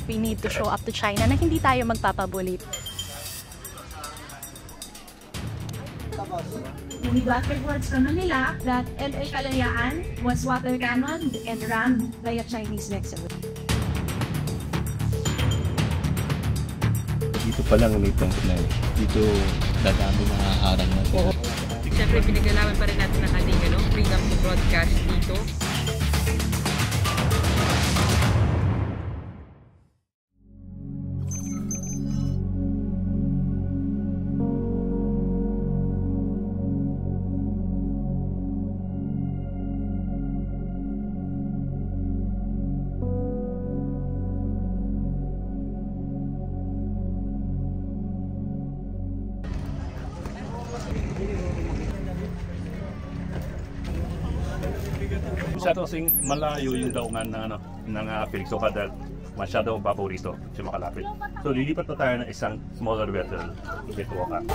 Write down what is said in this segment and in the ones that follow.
we need to show up to China na hindi tayo magpapabulit. We got reports from Manila that LA Kalayaan was water cannoned and rammed by a Chinese vessel. Dito pa lang may na dito dadami mga harang natin. Siyempre pinaglalaban pa rin natin ang ating freedom to broadcast dito. Masyado kasing malayo yung daungan na ng Felix Oca dahil masyado paborito siya makalapit. So lilipat na tayo ng isang smaller vessel, Felix Oca.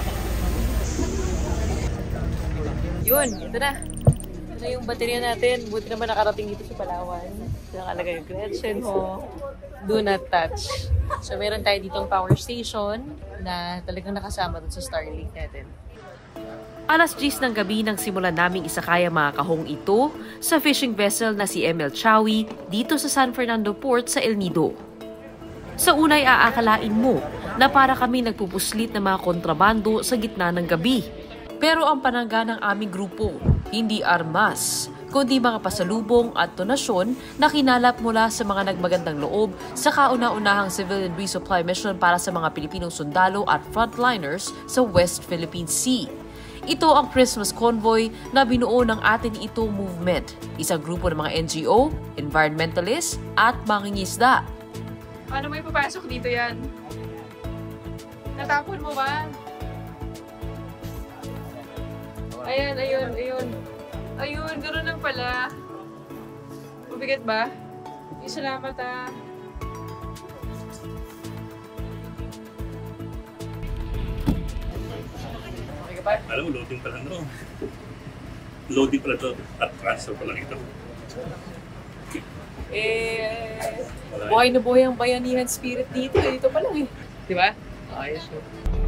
Yun, ito na. Ito na yung baterya natin. Buti naman nakarating dito sa Palawan. Nakalagay yung Gretchen ho. Do not touch. So meron tayo ditong power station na talagang nakasama dun sa Starlink natin. Alas 10 ng gabi nang simulan naming isakay ang mga kahong ito sa fishing vessel na si ML Chawi dito sa San Fernando Port sa El Nido. Sa unay aakalain mo na para kami nagpupuslit ng mga kontrabando sa gitna ng gabi. Pero ang panangga ng aming grupo, hindi armas, kundi mga pasalubong at donasyon na kinalap mula sa mga nagmagandang loob sa kauna-unahang civilian resupply mission para sa mga Pilipinong sundalo at frontliners sa West Philippine Sea. Ito ang Christmas Convoy na binuo ng Atin Ito Movement, isang grupo ng mga NGO, environmentalists, at mangingisda. Paano mo ipapasok dito yan? Natapon mo ba? Ayan, ayun, ayun. Ayun, gano'n lang pala. Mabigat ba? Salamat ah. Alam mo, loading pa lang Loading pa lang ito at transfer pa lang ito. Buhay na buhay ang bayanihan spirit dito. Dito pa lang eh. Di ba? Ayos yun.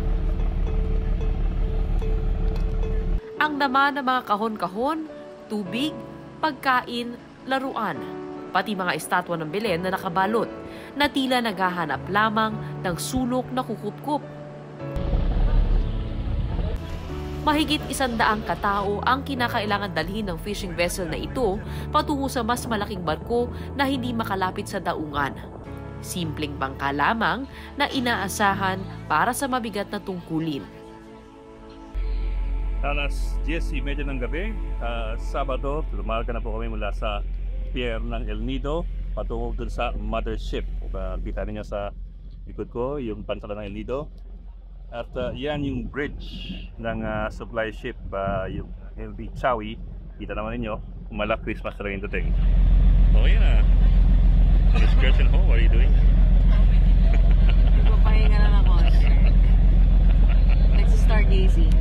Ang naman ng mga kahon-kahon, tubig, pagkain, laruan, pati mga estatwa ng Belen na nakabalot, na tila naghahanap lamang ng sulok na kukup-kup. Mahigit 100 katao ang kinakailangan dalhin ng fishing vessel na ito patungo sa mas malaking barko na hindi makalapit sa daungan. Simpleng bangka lamang na inaasahan para sa mabigat na tungkulin. Alas 10:30 ng gabi, Sabado, lumarga na po kami mula sa pier ng El Nido patungo dun sa mothership. Kita niyo sa likod ko yung pantalan ng El Nido. At yan yung bridge ng supply ship, yung MV Chawi. Kita naman ninyo, umala Christmas na rin dating. Oh yan Miss Gretchen Ho, what are you doing? Nagpapahinga na ako. Nagsa-stargazing.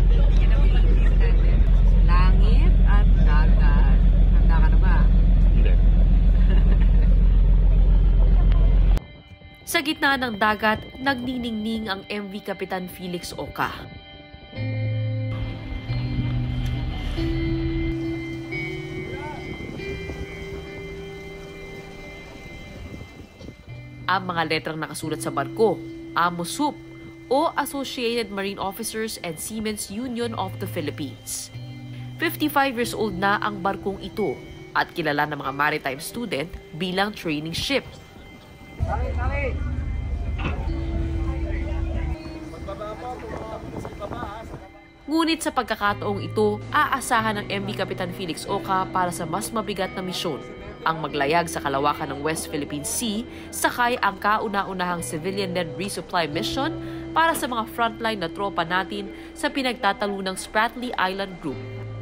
Langit at dagat. Handa ka na ba? Hindi. Sa gitna ng dagat, nagniningning ang MV Kapitan Felix Oca. Ang mga letrang nakasulat sa barko, AMOSUP o Associated Marine Officers and Seamen's Union of the Philippines. 55 years old na ang barkong ito at kilala ng mga maritime student bilang training ship. Ngunit sa pagkakataong ito, aasahan ng MV Kapitan Felix Oca para sa mas mabigat na misyon, ang maglayag sa kalawakan ng West Philippine Sea, sakay ang kauna-unahang civilian-led resupply mission para sa mga frontline na tropa natin sa pinagtatalunang Spratly Island Group.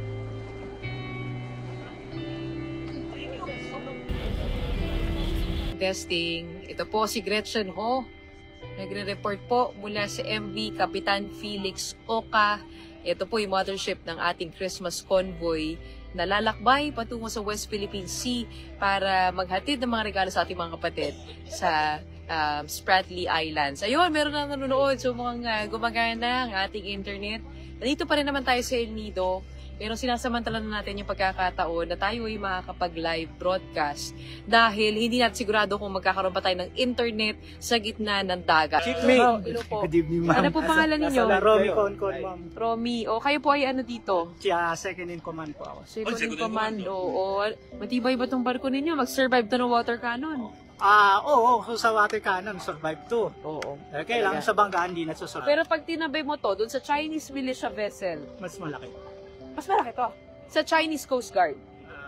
Testing. Ito po si Gretchen Ho. Nagre-report po mula sa MV Kapitan Felix Oca. Ito po yung mothership ng ating Christmas convoy na lalakbay patungo sa West Philippine Sea para maghatid ng mga regalo sa ating mga kapatid sa Spratly Islands. Ayun, meron na nanonood. So mukhang gumagana ang ating internet. Nandito pa rin naman tayo sa El Nido. Pero sinasamantala na natin yung pagkakataon na tayo ay makakapag-live broadcast dahil hindi natin sigurado kung magkakaroon pa tayo ng internet sa gitna ng dagat. Hello po. Good evening, ma'am. Ano po pangalan ninyo? Romy Concon, ma'am. Romy. O, kayo po ay ano dito? Second in command po ako. Second in command. O, matibay ba itong barko ninyo? Mag-survive to ng water cannon? Oo. So sa water cannon, survive to. Oo. Kailangan sa banggaan, hindi nasusurvive. Pero pag tinabay mo to, dun sa Chinese militia vessel, Mas malaki. mas malaki to. Sa Chinese Coast Guard.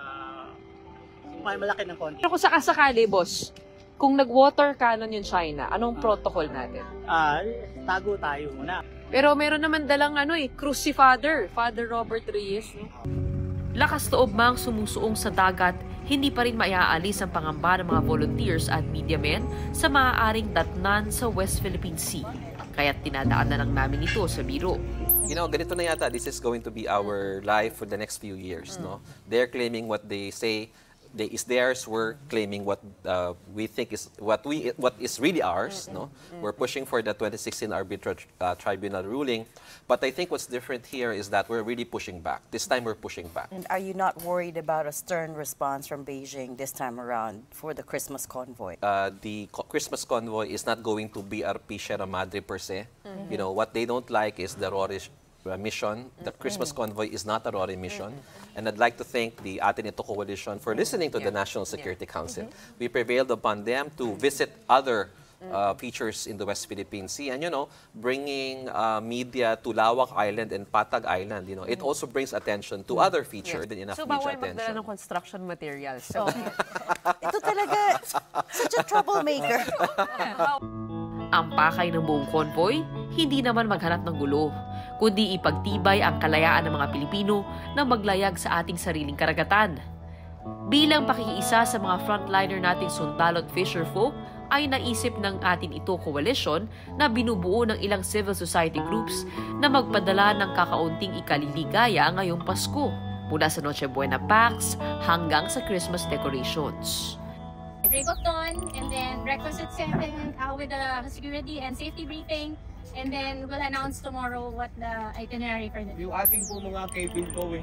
May malaki ng konti. Pero kung sakasakali, boss, kung nag-water cannon yung China, anong protocol natin? Tago tayo muna. Pero meron naman dalang cruise si Father Robert Reyes. Lakas loob mang sumusuong sa dagat, hindi pa rin maiaalis ang pangamba ng mga volunteers at media men sa maaaring datnan sa West Philippine Sea. Kaya't tinadaan na lang namin ito sa biro. You know, ganito na yata, this is going to be our life for the next few years, no? They're claiming what they say is theirs. We're claiming what we think is what is really ours, no? We're pushing for the 2016 arbitral tribunal ruling, but I think what's different here is that we're really pushing back. This time we're pushing back. And are you not worried about a stern response from Beijing this time around for the Christmas convoy? The Christmas convoy is not going to be BRP Sierra Madre per se. You know, what they don't like is the Rorish mission. The Christmas convoy is not a Rory mission. And I'd like to thank the Atin Ito Coalition for listening to the National Security Council. We prevailed upon them to visit other features in the West Philippine Sea and, you know, bringing media to Lawak Island and Patag Island. You know, it also brings attention to other features than enough So, media bawal magdala attention. ng construction materials. Ito talaga, such a troublemaker. Ang pakay ng buong convoy, hindi naman maghanap ng gulo, kundi ipagtibay ang kalayaan ng mga Pilipino na maglayag sa ating sariling karagatan. Bilang pakikiisa sa mga frontliner nating sundalo at fisherfolk, ay naisip ng Atin Ito Coalition na binubuo ng ilang civil society groups na magpadala ng kakaunting ikaliligaya ngayong Pasko, mula sa Noche Buena packs hanggang sa Christmas decorations. Break of dawn, and then breakfast at 7 with the security and safety briefing, and then we'll announce tomorrow what the itinerary for the day. Yung ating po mga cabin ko, we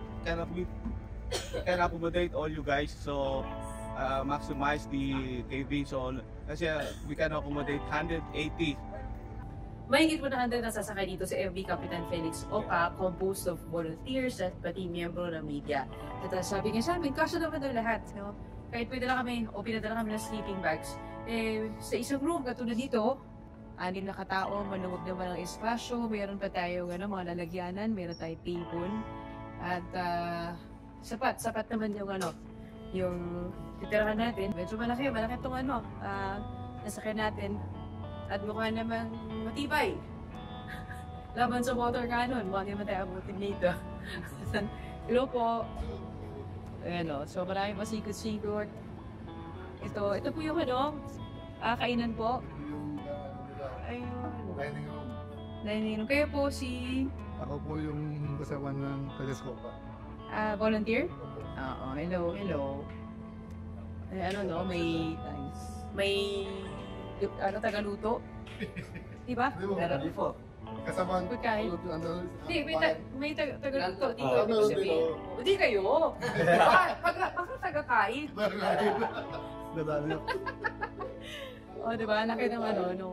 can accommodate all you guys, so maximize the cabin, so kasi we can accommodate 180. Mahigit 100 na sasakay dito sa MV Capitan Felix Oca, composed of volunteers at pati miyembro ng media. At sabi niya sa amin, kasya naman daw lahat. No? Kahit pwede na kami, o pinadala kami ng sleeping bags. Sa isang room, katulad dito, 6 na katao, maluwag naman ang espasyo, mayroon pa tayo mga lalagyanan, mayroon tayong table, at sapat naman yung titirahan natin. Medyo malaki itong nasakyan natin, at mukha namang matibay. Laban sa water cannon, mukha naman tayo abutin dito. Hello po. Ayan, so marami pa sikot-sikot. Ito po yung kainan po. Ayun. Dining room. Kayo po si... Ako po yung kasawan ng Teleskopa. Volunteer? Oo, hello. May tagaluto? Diba? Hindi po. Kasama pagkain. Hindi, may tagaluto dito. Hindi kayo. Bakit tagakain? Nadali ako. O, diba? Laki ng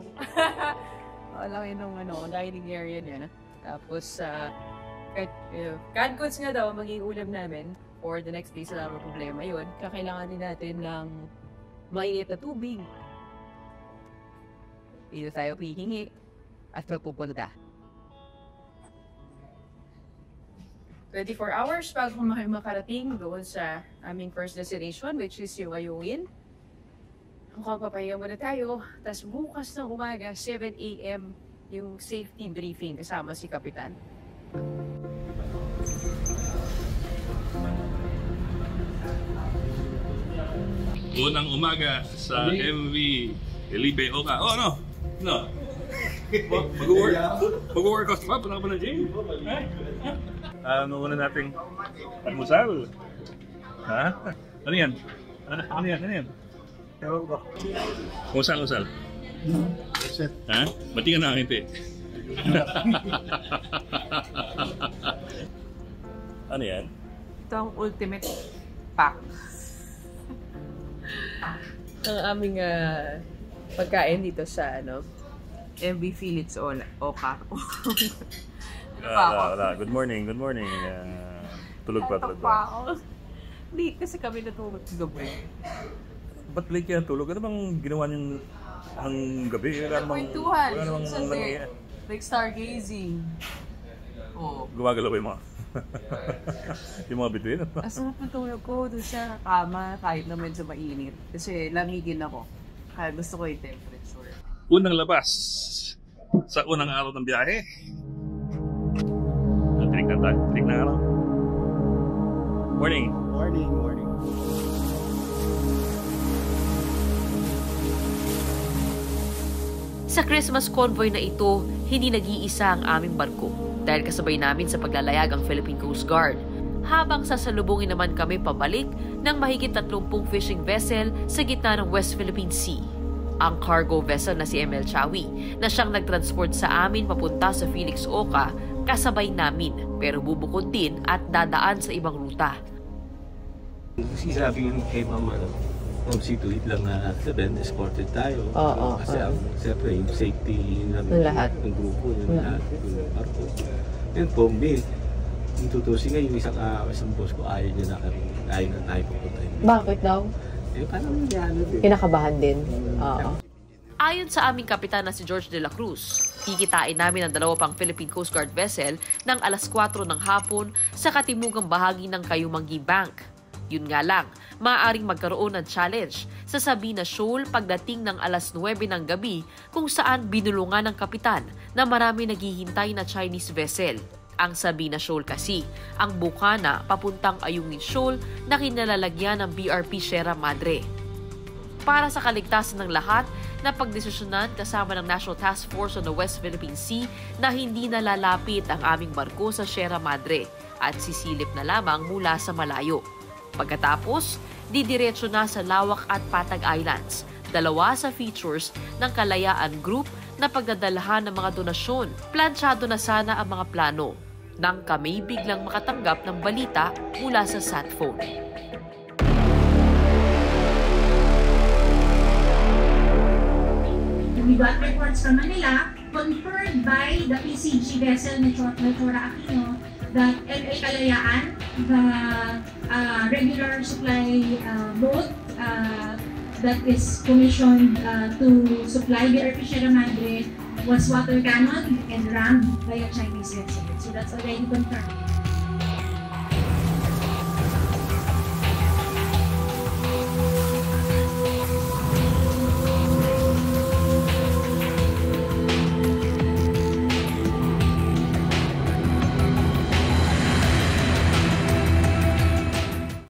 laki ng dining area niya. Tapos, canned goods nga daw maging ulam namin for the next day. Sa namang problema yun. Kakailanganin natin ng mainit na tubig. Dito tayo hihingi at magpupunta. 24 hours bago makarating doon sa aming first destination, which is yung Ayungin. Mukhang papahinga muna tayo. Tapos bukas ng umaga, 7 a.m., yung safety briefing kasama si Kapitan. Unang umaga sa MV Felipe Oca. Oh, no! Mag-workout pa, punta ka pa na gym. Muna nating almusal. Ha? Ano yan? Ewan ko. Usal. Ha? Ba't di ka nakangiti? Ano yan? Ito ang ultimate pack. Ang aming pagkain dito sa MB Philips Oka. Good morning. Tulog pa. Hindi kasi kami natulog sa gabi. Ba't late yan tulog? Ano bang ginawa niyong ang gabi? Kwentuhan. Nangyayari? Like stargazing. Gumagalaw ba yung mga? Yung mga bituin? As matulog ko doon sa kama kahit na medyo mainit. Kasi lamigin ako. Kaya gusto ko yung temperature. Unang labas sa unang araw ng biyahe. Tinig na araw. Morning. Sa Christmas convoy na ito, hindi nag-iisa ang aming barko dahil kasabay namin sa paglalayag ang Philippine Coast Guard. Habang sasalubungin naman kami pabalik ng mahigit 30 fishing vessel sa gitna ng West Philippine Sea. Ang cargo vessel na si ML Chawi na siyang nagtransport sa amin papunta sa Felix Oka kasabay namin pero bubukod din at dadaan sa ibang ruta. Sabi nga kay Mama, substitute lang na sabihin, escorted tayo. Kasi siyempre yung safety namin ng grupo, yung lahat, yung barko. Yun po, yung tutusin nga yung isang boss ko, ayaw na tayo pupunta. Bakit daw? Parang din. Kinakabahan din. Ayon sa aming kapitan na si George de la Cruz, kikitain namin ang 2 pang Philippine Coast Guard vessel ng alas 4 ng hapon sa katimugang bahagi ng Kayumanggi Bank. Yun nga lang, maaaring magkaroon ng challenge sa Sabina Shoal pagdating ng alas 9 ng gabi kung saan binulungan ng kapitan na marami naghihintay na Chinese vessel. Ang Sabina Shoal kasi, ang bukana papuntang Ayungin Shoal na kinalalagyan ng BRP Sierra Madre. Para sa kaligtasan ng lahat, napagdesisyonan kasama ng National Task Force on the West Philippine Sea na hindi nalalapit ang aming barko sa Sierra Madre at sisilip na lamang mula sa malayo. Pagkatapos, didiretso na sa Lawak at Patag Islands, 2 sa features ng Kalayaan Group na pagdadalhan ng mga donasyon. Plansyado na sana ang mga plano nang kami biglang makatanggap ng balita mula sa sat phone. We got reports from Manila confirmed by the PCG vessel Melchora Aquino that LA Kalayaan, the regular supply boat that is commissioned to supply BRP Sierra Madre was water cannoned and rammed by a Chinese vessel. So that's already confirmed.